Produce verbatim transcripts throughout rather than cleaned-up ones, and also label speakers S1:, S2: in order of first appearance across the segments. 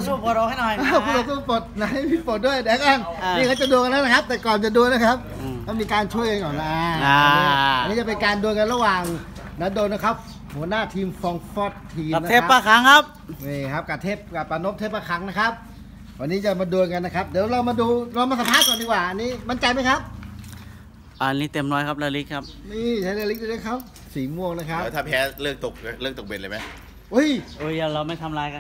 S1: สู้ปลดให้หน่อย
S2: ผู้ต่อสู้ปลดนะให้พี่ปลดด้วยเดี๋ยวกันนี่เขาจะดูกันแล้วนะครับแต่ก่อนจะดูนะครับต้องมีการช่วยกันก่อนนะอันนี้จะเป็นการดวลกันระหว่างนัดโดนนะครับหัวหน้าทีมฟองฟอดทีมนะครับกับ
S1: เทพประคังครับ
S2: นี่ครับกับเทพกับปานพเทพประคังนะครับวันนี้จะมาดวลกันนะครับเดี๋ยวเรามาดูเรามาสัมภาษณ์ก่อนดีกว่าอันนี้มั่นใจไหมครับ
S1: อันนี้เต็มร้อยครับลาลิกครับ
S2: นี่ใช้ลาลิกด้วยครับสีม่วงนะครับ
S3: แล้วถ้าแพ้เลิกตกเลิกตกเบ็ดเลยไหม
S2: อุ้ย
S1: โอ้ยเราไม่ทำลายกัน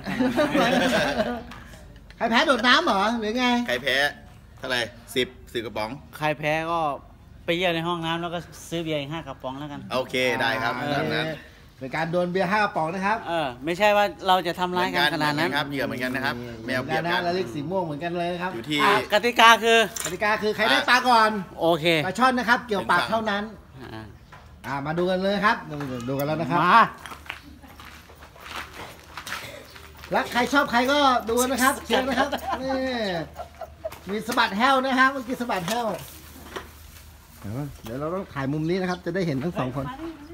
S2: ใครแพ้โดดน้ำเหรอหรือไง
S3: ใครแพ้เท่าไหร่สิบสิบกระป๋อง
S1: ใครแพ้ก็ไปเยี่ยมในห้องน้ำแล้วก็ซื้อเบียร์อีกห้ากระป๋องแล้วกัน
S3: โอเคได้ครับตามนั้น
S2: เป็นการโดนเบียร์ห้ากระป๋องนะครับ
S1: เออไม่ใช่ว่าเราจะทำร้ายกันขนาดนั้น
S3: ครับเหยื่อเหมือนกันนะครับแมวเบียร์
S2: นะแล้วเล็กสีม่วงเหมือนกันเลยครับ
S3: อยู่ที่
S1: กติกาคือก
S2: ติกาคือใครได้ปลาก่อน
S1: โอเค
S2: ปลาช่อนนะครับเกี่ยวปากเท่านั้นอ่ามาดูกันเลยครับดูกันแล้วนะครับมาแล้วใครชอบใครก็ดูนะครับเชียร์นะครับนี่มีสะบัดแห้วนะครับเมื่อกี้สะบัดแห้วเดี๋ยวเราต้องถ่ายมุมนี้นะครับจะได้เห็นทั้งสองคน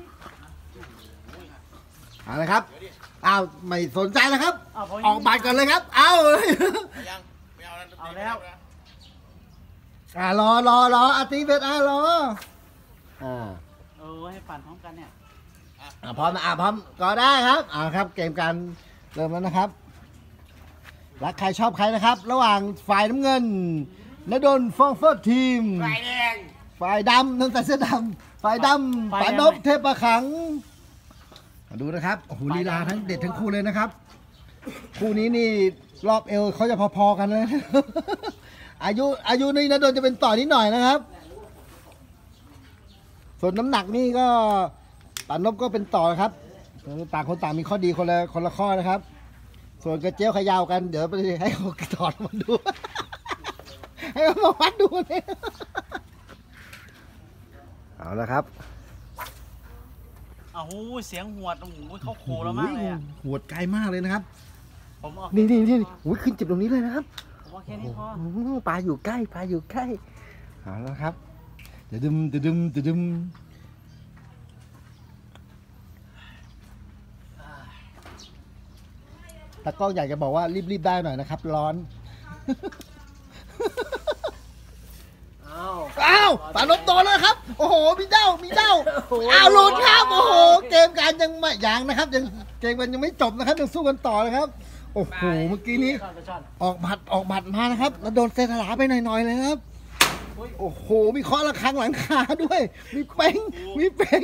S2: เอาละครับอ้าวไม่สนใจแล้วครับออกบัตรก่อนเลยครับเอา
S1: เอาแล้ว
S2: อ่ารอรอรออาทิตย์เบ็ดอ่ารออ่า
S1: เออให้ปั่นพร้อมกันเนี่ย
S2: อ่าพร้อมอ่าพร้อมก็ได้ครับอ่าครับเกมการเริ่มแล้วนะครับรักใครชอบใครนะครับระหว่างฝ่ายน้ำเงินณดลฟองเฟิร์สทีมฝ่ายแดงฝ่ายดำนั่นใส่เสื้อดำฝ่ายดำฝ่ายนบเทพประคังมาดูนะครับโอ้โหลีลาทั้งเด็ดทั้งคู่เลยนะครับคู่นี้นี่รอบเอวเขาจะพอๆกันเลยอายุอายุนี่ณดลจะเป็นต่อนิดหน่อยนะครับส่วนน้ำหนักนี่ก็ป่านบก็เป็นต่อครับต่างคนต่างมีข้อดีคนละคนละข้อนะครับส่วนกระเจี๊ยวขยาวกันเดี๋ยวไปให้เขาถอดมาดูให้เขามาวัดดูเนี่ยเอาละครับ
S1: อ้าวเสียงหวดโอ้โหเขาโคแล้วมากเลยอ่ะ
S2: หวดไกลมากเลยนะครับ
S1: ผม
S2: นี่นี่นี่โอ้ยขึ้นจิบตรงนี้เลยนะครับ
S1: ผมว่าแค่นี้พอ
S2: ปลาอยู่ใกล้ปลาอยู่ใกล้เอาละครับเดี๋ยวดึมเดี๋ยวดึมเดี๋ยวดึมตากล้องอยากจะบอกว่ารีบๆได้หน่อยนะครับร้อนอ้าวอ้าวปาลบโตแล้วครับโอ้โหมีเด้ามีเด้าอ้าวหลุดครับโอ้โหเกมการยังไม่ยังนะครับยังเกมกันยังไม่จบนะครับยังสู้กันต่อนะครับโอ้โหเมื่อกี้นี้ออกบัตรออกบัตรมานะครับแล้วโดนเซธลาไปหน่อยๆเลยครับโอ้โหมีเคาะระฆังหลังคาด้วยมีเป้งมีเป้ง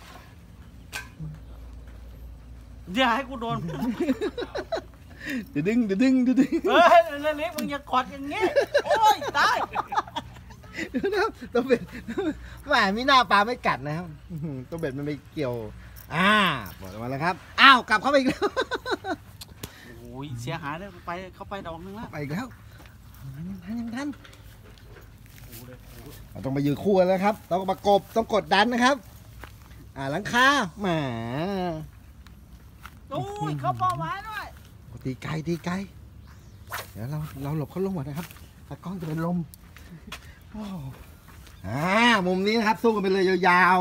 S1: อย่าให้กูโดน
S2: เดี๋ยวดึงเดี๋ยวดึงเดี๋ยวดึง
S1: เฮ้ยเล็กมึงอย่ากอดอย่างงี้โอ้ยตาย
S2: นะครับตัวเบ็ดแหมมีหน้าปลาไม่กัดนะครับตัวเบ็ดมันไม่เกี่ยวอ่าหมดมาแล้วครับอ้าวกลับเข้าไปอีกแล้ว
S1: โอ้ยเสียหายเลยไปเข้าไปดอกนึงแล้ว
S2: ไปอีกแล้วทันยังทันเราต้องไปยืนคู่กันแล้วครับต้องประกบต้องกดดันนะครับอ่าหลังคาแหม
S1: โอ้ยเขาเป้าหมายด้วย
S2: ตีไกลตีไกลเดี๋ยวเราเราหลบเขาลงหมดนะครับตากล้องจะเป็นลมอ่ามุมนี้นะครับสู้กันไปเลยยาว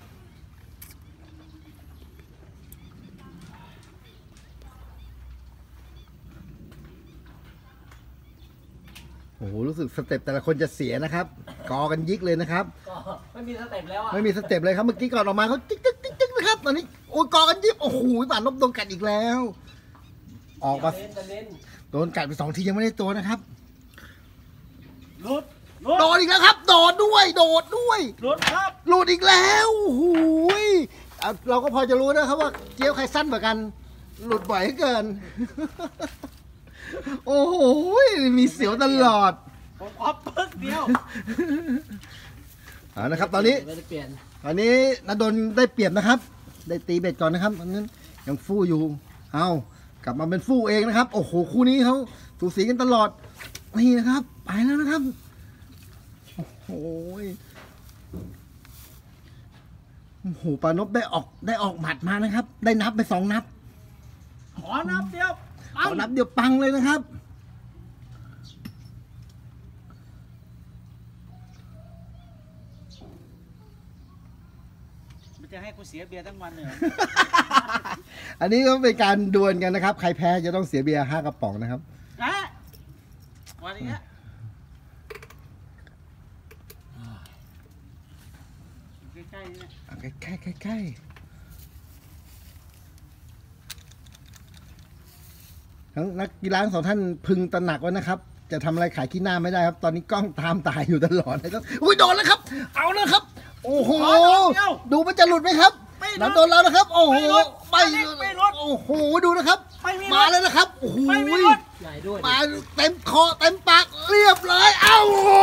S2: ๆโอ้โหรู้สึกสเต็ปแต่ละคนจะเสียนะครับกอกันยิกเลยนะครับ
S1: ไม่มีสเต็ปแล้วอ่ะ
S2: ไม่มีสเต็ปเลยครับเมื่อกี้ก่อนออกมาเขาจิ๊กจิ๊กจิ๊กจิ๊กนะครับตอนนี้โอ้ยกอกันยิกโอ้โหป่านนบโดนกัดอีกแล้วออกมาโดนกัดไปสองทียังไม่ได้ตัวนะครับ
S1: หลุด
S2: โดดอีกแล้วครับโดดด้วยโดดด้วย
S1: หลุดครับ
S2: หลุดอีกแล้วหูยเราก็พอจะรู้นะครับว่าเจี๊ยวใครสั้นกว่ากันหลุดบ่อยเกินโอ้โหมีเสียวตลอด
S1: ผมขอปึ๊กเดียว
S2: เอานะครับตอนนี้ตอนนี้ณดลได้เปรียบนะครับได้ตีเบ็ดก่อนนะครับตอนนั้นยังฟู่อยู่เอากลับมาเป็นฟู่เองนะครับโอ้โหคู่นี้เขาสูสีกันตลอดนี่นะครับไปแล้วนะครับโอ้โหโอ้โหปานบได้ออกได้ออกหมัดมานะครับได้นับไปสองนับ
S1: ขอนับเดียว
S2: ขอนับเดียวปังเลยนะครับ
S1: มันจะให้กูเสียเบียร์ทั้งวันเลย
S2: อันนี้ก็เป็นการดวลกันนะครับใครแพ้จะต้องเสียเบียร์ห้ากระป๋องนะครับ
S1: ฮะวันนี้ใกล้ๆนี่
S2: เอาใกล้ใกล้ใกล้ใกล้ทั้งนักกีฬาทั้งสองท่านพึงตระหนักไว้นะครับ จะทำอะไรขายขี้หน้าไม่ได้ครับ ตอนนี้กล้องตามตายอยู่ตลอดนะครับอุ้ยโดนแล้วครับ เอาแล้วครับ โอ้โหดูมันจะหลุดไหมครับน้ำโดนแล้วนะครับ โอ้โหไม่โอ้โหดูนะครับ มาแล้วนะครับโอ้โหมาเต็มคอเต็มปากเรียบร้อยเอ้า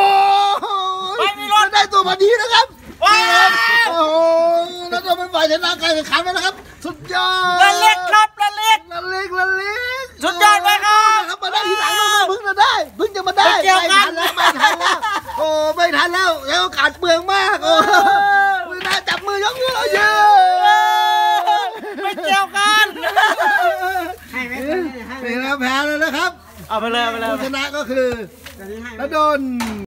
S2: ไม่ได้ตัวพอดีนะครับโอ้โหแล้วตัวเป็นฝ่ายชนะการแข่งขันแล้วนะครับ สุดยอด
S1: ละเล็กครับละเล็ก
S2: ละเล็กละเล็ก
S1: สุดยอดไหมครับ
S2: ครับมาได้ทีหลังเราเพิ่งจะได้เพิ่งจะมาได้
S1: ไม่เกี่ยวกัน
S2: ทันแล้วไม่ทันแล้วโอ้ไม่ทันแล้วแล้วโอกาสเปลืองมากโอ้ไม่ได้จับมือยกมือเราเยอะ
S1: ไม่เกี่ยวกัน
S2: ให้ไหมนี่นะแพ้แล้วนะครับ
S1: เอาไปเลยเอาไปเลย
S2: ผู้ชนะก็คือณดล